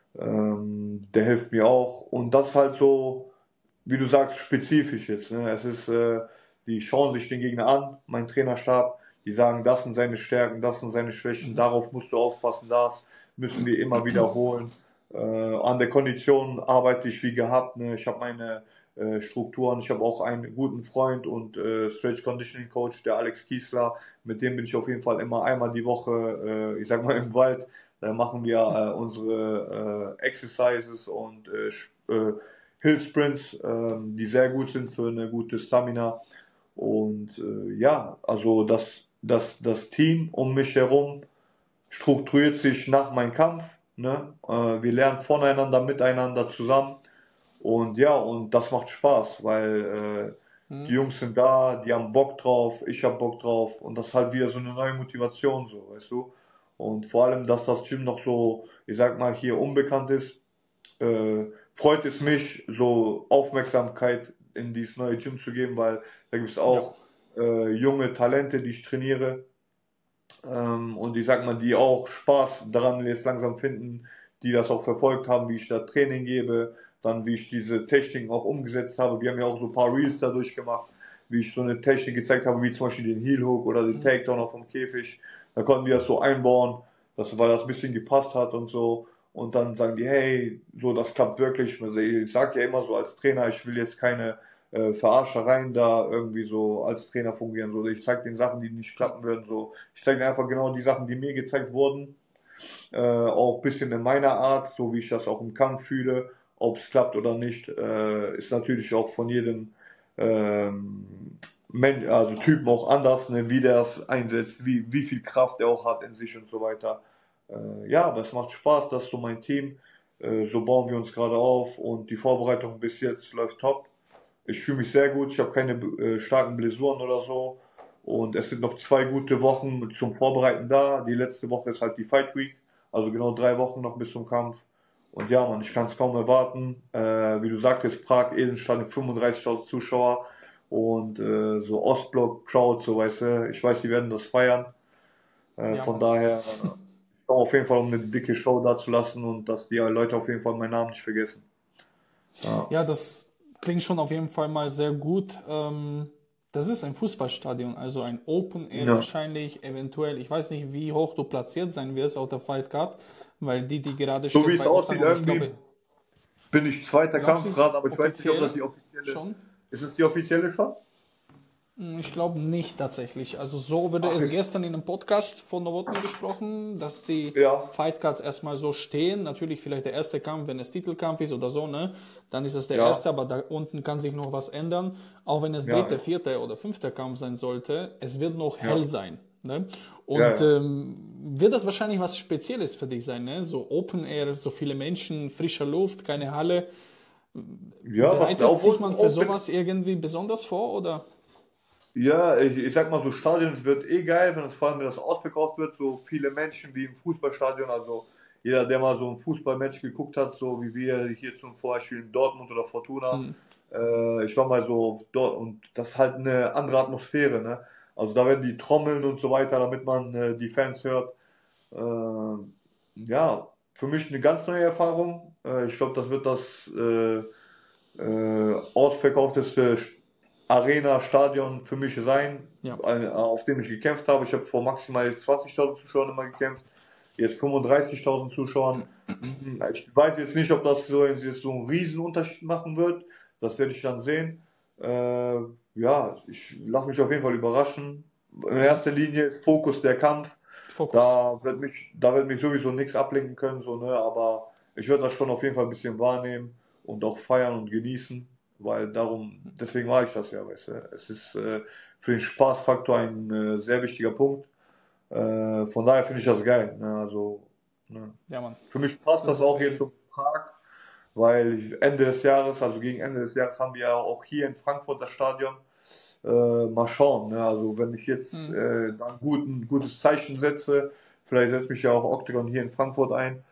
der hilft mir auch. Und das ist halt so, wie du sagst, spezifisch jetzt. Ne? Die schauen sich den Gegner an, mein Trainerstab, die sagen, das sind seine Stärken, das sind seine Schwächen, Mhm. darauf musst du aufpassen, das müssen wir immer wiederholen. An der Kondition arbeite ich wie gehabt. Ne? Ich habe meine Strukturen, ich habe auch einen guten Freund und Stretch Conditioning Coach, der Alex Kiesler, mit dem bin ich auf jeden Fall immer einmal die Woche, ich sag mal im Wald, da machen wir unsere Exercises und Hill Sprints, die sehr gut sind für eine gute Stamina. Und ja, also das Team um mich herum strukturiert sich nach meinem Kampf. Ne? Wir lernen voneinander, miteinander zusammen. Und ja, und das macht Spaß, weil die Mhm. Jungs sind da, die haben Bock drauf, ich hab Bock drauf. Und das ist halt wieder so eine neue Motivation, so, weißt du. Und vor allem, dass das Gym noch so, ich sag mal, hier unbekannt ist, äh, freut es mich, so Aufmerksamkeit in dieses neue Gym zu geben, weil da gibt es Ja. auch junge Talente, die ich trainiere. Und ich sag mal, die auch Spaß daran jetzt langsam finden, die das auch verfolgt haben, wie ich da Training gebe, dann wie ich diese Techniken auch umgesetzt habe. Wir haben ja auch so ein paar Reels dadurch gemacht, wie ich so eine Technik gezeigt habe, wie zum Beispiel den Heel Hook oder den Mhm. Takedown auch vom Käfig. Da konnten wir das so einbauen, weil das ein bisschen gepasst hat und so. Und dann sagen die, hey, so, das klappt wirklich. Also ich sage ja immer so als Trainer, ich will jetzt keine Verarschereien da irgendwie so als Trainer fungieren. So, ich zeige den Sachen, die nicht Ja. klappen würden. So, ich zeige einfach genau die Sachen, die mir gezeigt wurden. Auch ein bisschen in meiner Art, so wie ich das auch im Kampf fühle. Ob es klappt oder nicht, ist natürlich auch von jedem also Typen auch anders, ne, wie der es einsetzt, wie viel Kraft er auch hat in sich und so weiter. Ja, aber es macht Spaß, das ist so mein Team. So bauen wir uns gerade auf und die Vorbereitung bis jetzt läuft top. Ich fühle mich sehr gut, ich habe keine starken Blessuren oder so. Und es sind noch 2 gute Wochen zum Vorbereiten da. Die letzte Woche ist halt die Fight Week, also genau 3 Wochen noch bis zum Kampf. Und ja, Mann, ich kann es kaum erwarten. Wie du sagtest, Prag, Edenstadion, 35.000 Zuschauer und so Ostblock-Crowd, so weißt du. Ich weiß, die werden das feiern. Ja, Von Mann. daher, ich komme auf jeden Fall, um eine dicke Show da zu lassen und dass die Leute auf jeden Fall meinen Namen nicht vergessen. Ja, Ja, das klingt schon auf jeden Fall mal sehr gut. Das ist ein Fußballstadion, also ein Open Air ja. wahrscheinlich, eventuell. Ich weiß nicht, wie hoch du platziert sein wirst auf der Fight Card, weil die gerade So wie steht es bei aussieht, Octagon, ich glaube, irgendwie bin ich zweiter glaubst du Kampf es gerade, aber ich weiß nicht, ob das offiziell die offizielle. schon? Ist es die offizielle schon? Ich glaube nicht tatsächlich. Also so wurde Ach, es ist. gestern in einem Podcast von Novotny gesprochen, dass die Ja, Fightcards erstmal so stehen. Natürlich vielleicht der erste Kampf, wenn es Titelkampf ist oder so, ne? Dann ist es der ja, erste, aber da unten kann sich noch was ändern. Auch wenn es ja, dritte, vierte oder fünfter Kampf sein sollte, es wird noch ja, hell sein. Ne? ja, Und ja. wird das wahrscheinlich was Spezielles für dich sein, ne? So Open Air, so viele Menschen, frische Luft, keine Halle. Ja, was, Bereitet sich obwohl man es für Open. sowas irgendwie besonders vor oder? Ja, ich sag mal so, Stadion wird eh geil, wenn es vor allem wenn das ausverkauft wird, so viele Menschen wie im Fußballstadion, also jeder, der mal so ein Fußballmatch geguckt hat, so wie wir hier zum Beispiel in Dortmund oder Fortuna, Hm, ich war mal so dort und das ist halt eine andere Atmosphäre, ne? Also da werden die Trommeln und so weiter, damit man die Fans hört. Ja, für mich eine ganz neue Erfahrung. Ich glaube, das wird das ausverkaufteste Arena-Stadion für mich sein, ja. auf dem ich gekämpft habe. Ich habe vor maximal 20.000 Zuschauern immer gekämpft, jetzt 35.000 Zuschauern. Ich weiß jetzt nicht, ob das so einen Riesenunterschied machen wird. Das werde ich dann sehen. Ja, ich lasse mich auf jeden Fall überraschen. In Mhm. erster Linie ist Fokus der Kampf. Fokus. Da wird mich sowieso nichts ablenken können, so, ne? Aber ich werde das schon auf jeden Fall ein bisschen wahrnehmen und auch feiern und genießen, weil deswegen mache ich das ja, weißt du. Es ist für den Spaßfaktor ein sehr wichtiger Punkt. Von daher finde ich das geil. Ne? Also, ne? Ja, Mann. Für mich passt Das das ist auch jetzt wirklich. so Prag, weil Ende des Jahres, also gegen Ende des Jahres, haben wir ja auch hier in Frankfurt das Stadion. Mal schauen. Ne? Also wenn ich jetzt Mhm. da ein gutes Zeichen setze, vielleicht setzt mich ja auch Octagon hier in Frankfurt ein.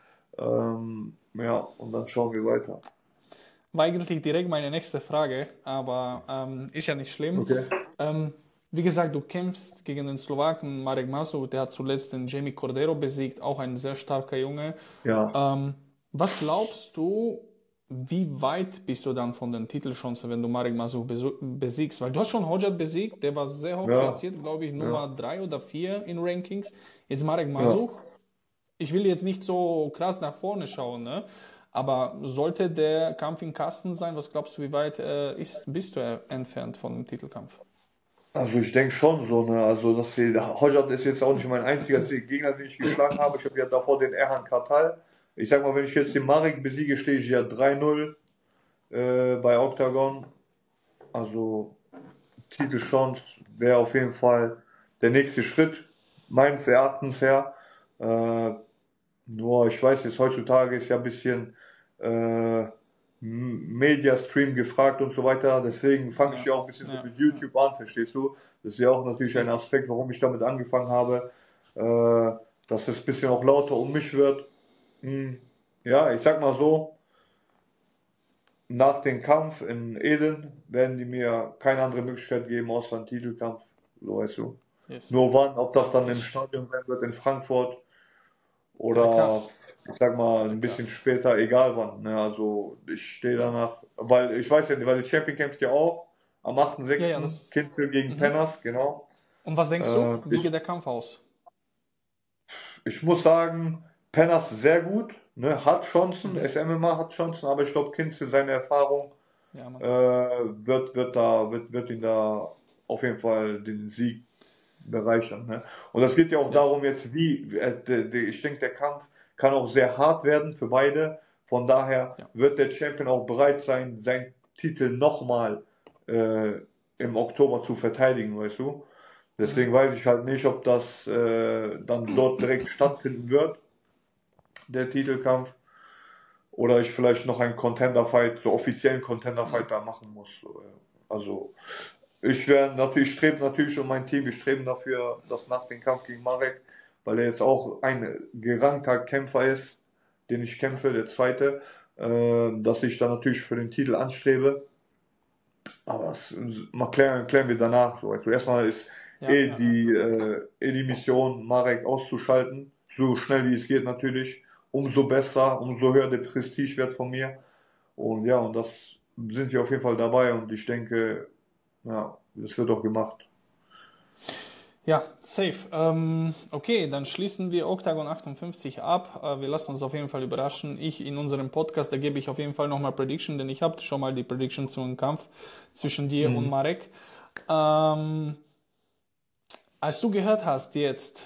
Ja, und dann schauen wir weiter. War eigentlich direkt meine nächste Frage, aber ist ja nicht schlimm. Okay. Ähm, wie gesagt, du kämpfst gegen den Slowaken Marek Masu, der hat zuletzt den Jamie Cordero besiegt, auch ein sehr starker Junge. Ja, Ähm, was glaubst du, wie weit bist du dann von den Titelchancen, wenn du Marek Masu besiegst? Weil du hast schon Hojat besiegt, der war sehr hoch ja, platziert, glaube ich, ja, Nummer 3 oder 4 in Rankings. Jetzt Marek ja. Masu, ich will jetzt nicht so krass nach vorne schauen, ne? Aber sollte der Kampf im Kasten sein, was glaubst du, wie weit bist du entfernt von dem Titelkampf? Also ich denke schon so, ne? Also Hojat ist jetzt auch nicht mein einziger Gegner, den ich geschlagen habe. Ich habe ja davor den Erhan Kartal. Ich sag mal, wenn ich jetzt den Marek besiege, stehe ich ja 3-0 bei Octagon. Also Titelchance wäre auf jeden Fall der nächste Schritt, meines Erachtens her. Äh, Nur, ich weiß jetzt, heutzutage ist ja ein bisschen äh, Mediastream gefragt und so weiter. Deswegen fange ich Ja, ja auch ein bisschen so ja, mit ja, YouTube an, verstehst du? Das ist ja auch ist natürlich ein wichtig. Aspekt, warum ich damit angefangen habe, äh, dass es ein bisschen auch lauter um mich wird. Hm, ja, ich sag mal so, nach dem Kampf in Eden werden die mir keine andere Möglichkeit geben, außer einen Titelkampf. So weißt du. Yes. Nur wann, ob das Ja, dann im ich. Stadion sein wird in Frankfurt Wäre oder krass. ich sag mal Wäre ein bisschen krass. später, egal wann. Ne? Also ich stehe Ja. danach, weil ich weiß ja nicht, weil der Champion kämpft ja auch am Ja, 8.6. Kinzel gegen Mhm. Penners, genau. Und was denkst du? Äh, Wie geht ich, der Kampf aus? ich muss sagen, Penners sehr gut, ne? Hat Chancen, Mhm. SMMA hat Chancen, aber ich glaube, Kinzel, seine Erfahrung Ja, Mann. wird ihn da auf jeden Fall den Sieg bereichern. Ne? Und das geht ja auch Ja. darum jetzt, ich denke, der Kampf kann auch sehr hart werden für beide. Von daher Ja. wird der Champion auch bereit sein, seinen Titel nochmal äh, im Oktober zu verteidigen, weißt du? Mhm. Deswegen weiß ich halt nicht, ob das dann dort direkt stattfinden wird, der Titelkampf. oder ich vielleicht noch einen Contender-Fight, so offiziellen Contender-Fight da machen muss. Also ich strebe natürlich um mein Team, wir streben dafür, dass nach dem Kampf gegen Marek, weil er jetzt auch ein gerangter Kämpfer ist, den ich kämpfe, der zweite, dass ich dann natürlich für den Titel anstrebe. Aber das mal klären wir danach. So. Also erstmal ist Ja, ja, ja. die Mission, Marek auszuschalten, so schnell wie es geht natürlich. Umso besser, umso höher der Prestigewert von mir. Und ja, und das sind wir auf jeden Fall dabei und ich denke, ja, das wird auch gemacht. Ja, safe. Okay, dann schließen wir Octagon 58 ab. Wir lassen uns auf jeden Fall überraschen. Ich in unserem Podcast, da gebe ich auf jeden Fall nochmal Prediction, denn ich habe schon mal die Prediction zu einem Kampf zwischen dir und Mhm. Marek. Ähm, Als du gehört hast jetzt,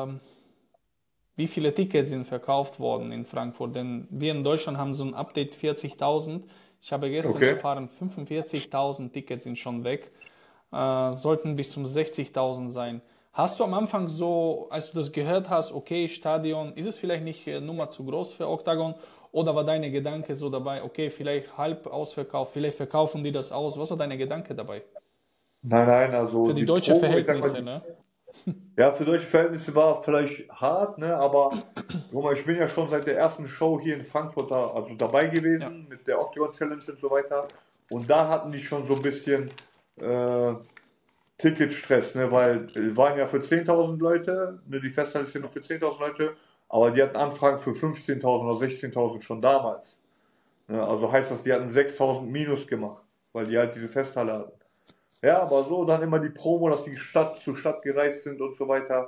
wie viele Tickets sind verkauft worden in Frankfurt, denn wir in Deutschland haben so ein Update 40.000. Ich habe gestern Okay. erfahren, 45.000 Tickets sind schon weg, sollten bis zum 60.000 sein. Hast du am Anfang so, als du das gehört hast, okay, Stadion, ist es vielleicht nicht Nummer zu groß für Octagon? Oder war deine Gedanke so dabei, okay, vielleicht halb ausverkauft, vielleicht verkaufen die das aus? Was war deine Gedanke dabei? Nein, nein, also Für die die deutsche Promo, ich sag mal, Verhältnisse, ne? ja, für deutsche Verhältnisse war vielleicht hart, ne, aber guck mal, ich bin ja schon seit der ersten Show hier in Frankfurt also dabei Ja, gewesen mit der Octagon Challenge und so weiter. Und da hatten die schon so ein bisschen äh, Ticketstress, ne, weil waren ja für 10.000 Leute, ne, die Festhalle ist ja nur für 10.000 Leute, aber die hatten Anfragen für 15.000 oder 16.000 schon damals. Ne, also heißt das, die hatten 6.000 Minus gemacht, weil die halt diese Festhalle hatten. Ja, aber so dann immer die Promo, dass die Stadt zu Stadt gereist sind und so weiter.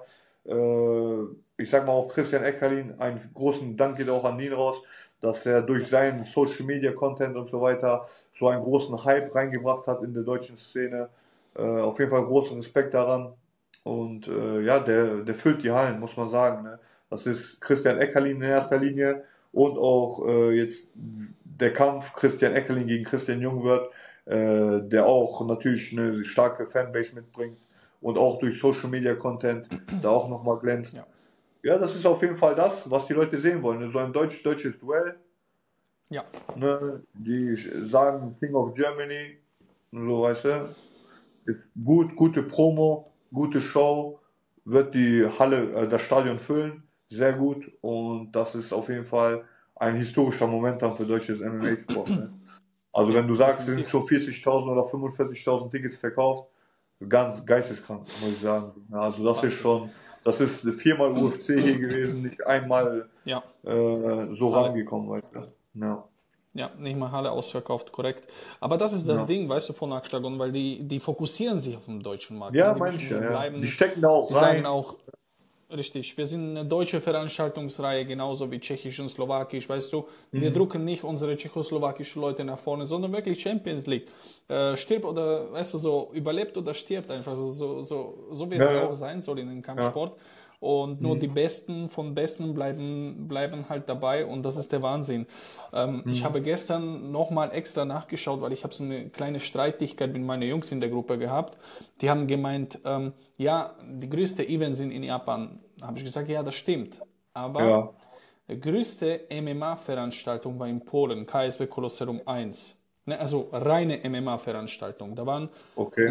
Ich sag mal auch Christian Eckerlin, einen großen Dank geht auch an ihn raus, dass er durch ja, seinen Social Media Content und so weiter so einen großen Hype reingebracht hat in der deutschen Szene. Auf jeden Fall großen Respekt daran. Und ja, der füllt die Hallen, muss man sagen. Ne? Das ist Christian Eckerlin in erster Linie und auch jetzt der Kampf Christian Eckerlin gegen Christian Jungwirth, der auch natürlich eine starke Fanbase mitbringt und auch durch Social Media Content da auch nochmal glänzt. ja, Ja, das ist auf jeden Fall das, was die Leute sehen wollen. Ne? So ein deutsches Duell. ja. Ne? Die sagen King of Germany, so weißt du. Ist gut, gute Promo, gute Show, wird die Halle, das Stadion füllen, sehr gut und das ist auf jeden Fall ein historischer Moment dann für deutsches MMA-Sport. Ne? Also Ja, wenn du sagst, es sind definitiv. schon 40.000 oder 45.000 Tickets verkauft, ganz geisteskrank, muss ich sagen. Ja, also Wahnsinn. das ist viermal UFC hier gewesen, nicht einmal Ja, so Halle. rangekommen, weißt du. Ja, Ja, nicht mal Halle ausverkauft, korrekt. Aber das ist das ja. Ding, weißt du, von Octagon, weil die fokussieren sich auf den deutschen Markt. Ne? Ja, Die meine ich ja, möchten ja. Die bleiben, stecken da auch die sagen rein. auch, richtig, wir sind eine deutsche Veranstaltungsreihe, genauso wie Tschechisch und Slowakisch, weißt du. Wir Mhm. drucken nicht unsere tschechoslowakischen Leute nach vorne, sondern wirklich Champions League. Stirb oder, weißt du, so überlebt oder stirbt einfach, so wie es Ja, ja auch ja, sein soll in dem ja. Kampfsport. Und nur die Mhm. Besten von Besten bleiben halt dabei und das ist der Wahnsinn. Ich Mhm. habe gestern nochmal extra nachgeschaut, weil ich habe so eine kleine Streitigkeit mit meinen Jungs in der Gruppe gehabt. Die haben gemeint, ja, die größte Events sind in Japan. Da habe ich gesagt, ja, das stimmt. Aber Ja, die größte MMA-Veranstaltung war in Polen, KSW Kolosseum 1. Ne, also reine MMA-Veranstaltung. Da waren okay.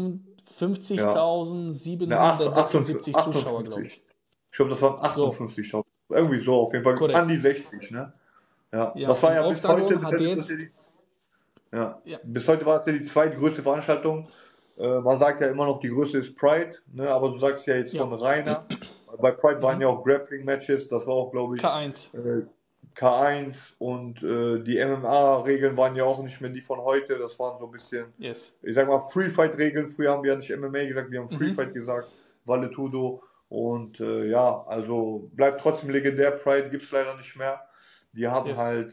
Ja. Ne, 57.776 Zuschauer, glaube 58. ich. Ich glaube, das waren So, 58.000. Irgendwie so, auf jeden Fall an korrekt. die 60, ne? Ja, Ja, das war und ja Octagon hat bisher ist das ja jetzt, die, ja, ja, bis heute war das ja die zweitgrößte Veranstaltung. Man sagt ja immer noch, die größte ist Pride, ne? Aber du sagst ja jetzt ja, von Rainer. Bei Pride waren ja mhm. auch Grappling-Matches, das war auch, glaube ich, K1. K1 und die MMA-Regeln waren ja auch nicht mehr die von heute. Das waren so ein bisschen, Yes. ich sag mal, Free-Fight-Regeln. Früher haben wir ja nicht MMA gesagt, wir haben Free-Fight Mhm. gesagt, Vale Tudo. Und ja, also bleibt trotzdem legendär. Pride gibt es leider nicht mehr. Die haben Yes. halt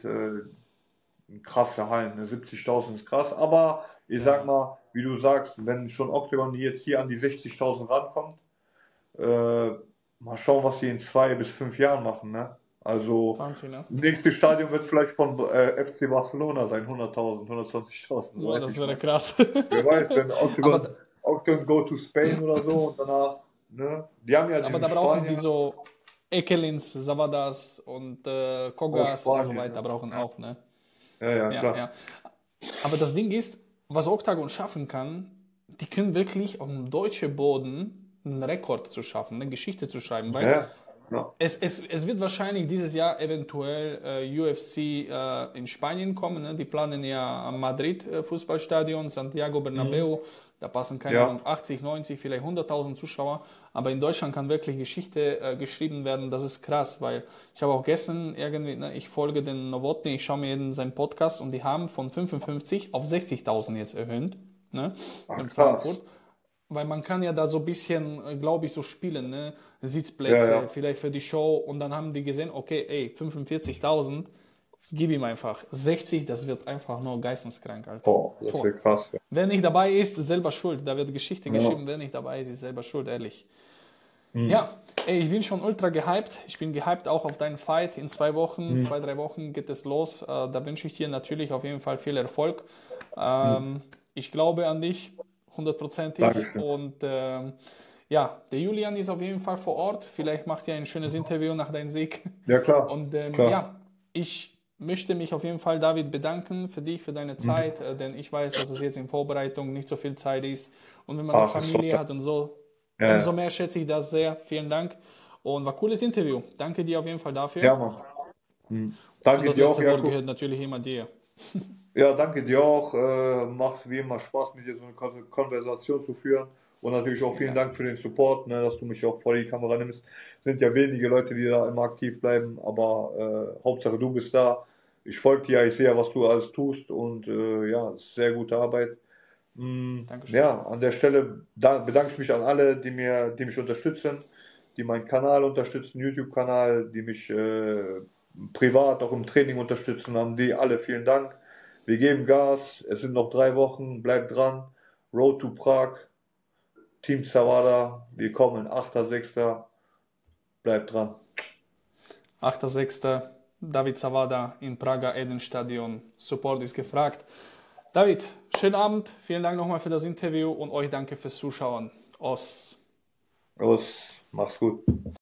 krasse Hallen. Ne? 70.000 ist krass. Aber ich Ja, sag ja. mal, wie du sagst, wenn schon Octagon jetzt hier an die 60.000 rankommt, äh, mal schauen, was sie in 2 bis 5 Jahren machen, ne? Also, Wahnsinn, ne? nächstes Stadion wird vielleicht von FC Barcelona sein, 100.000, 120.000, Boah, weiß das ich wäre mal. krass. Wer weiß, wenn Aber, Octagon go to Spain oder so und danach, ne? Die haben ja aber diesen da brauchen die Spanier. so Ekelins, Zavadas und Kogas und so weiter brauchen auch, ne? Ja, klar. Ja. Aber das Ding ist, was Octagon schaffen kann, die können wirklich auf dem deutschen Boden einen Rekord zu schaffen, eine Geschichte zu schreiben, weil Ja. es wird wahrscheinlich dieses Jahr eventuell UFC in Spanien kommen. Ne? Die planen ja am Madrid Fußballstadion, Santiago Bernabeu. Da passen, keine Ahnung, 80, 90, vielleicht 100.000 Zuschauer. Aber in Deutschland kann wirklich Geschichte geschrieben werden. Das ist krass, weil ich habe auch gestern irgendwie, ne, ich folge den Novotny, ich schaue mir jeden seinen Podcast und die haben von 55 auf 60.000 jetzt erhöht, ne, in Frankfurt. Weil man kann ja da so ein bisschen, glaube ich, so spielen, ne? Sitzplätze, vielleicht für die Show. Und dann haben die gesehen, okay, ey, 45.000, gib ihm einfach. 60, das wird einfach nur geisteskrank, Alter. Boah, das wird krass. Ja. Wer nicht dabei ist, ist selber schuld. Da wird Geschichte geschrieben. Wer nicht dabei ist, ist selber schuld, ehrlich. Ja, ey, ich bin schon ultra gehypt. Ich bin gehypt auch auf deinen Fight. In 2 Wochen, 2, 3 Wochen geht es los. Da wünsche ich dir natürlich auf jeden Fall viel Erfolg. Ich glaube an dich, 100%. Dankeschön. Und ja, der Julian ist auf jeden Fall vor Ort. Vielleicht macht ihr ein schönes Interview nach deinem Sieg. Ja, klar. Und klar. ja, ich möchte mich auf jeden Fall, David, bedanken für dich, für deine Zeit, denn ich weiß, dass es jetzt in Vorbereitung nicht so viel Zeit ist. Und wenn man eine Familie hat und so, umso mehr schätze ich das sehr. Vielen Dank. Und war ein cooles Interview. Danke dir auf jeden Fall dafür. Ja, Mann. Danke dir auch, Jakob. Gehört natürlich immer dir. Ja, danke dir auch. Macht wie immer Spaß, mit dir so eine Konversation zu führen. Und natürlich auch vielen Dank für den Support, ne, dass du mich auch vor die Kamera nimmst. Sind ja wenige Leute, die da immer aktiv bleiben, aber Hauptsache du bist da. Ich folge dir, ich sehe ja, was du alles tust und ja, das ist sehr gute Arbeit. Ja, an der Stelle bedanke ich mich an alle, die mich unterstützen, die meinen Kanal unterstützen, YouTube-Kanal, die mich privat auch im Training unterstützen. An die alle vielen Dank. Wir geben Gas. Es sind noch 3 Wochen. Bleibt dran. Road to Prag. Team Zawada. Wir kommen 8.6. Bleibt dran. 8.6. David Zawada im Prager Eden-Stadion. Support ist gefragt. David, schönen Abend. Vielen Dank nochmal für das Interview und euch danke fürs Zuschauen. Os. Mach's gut.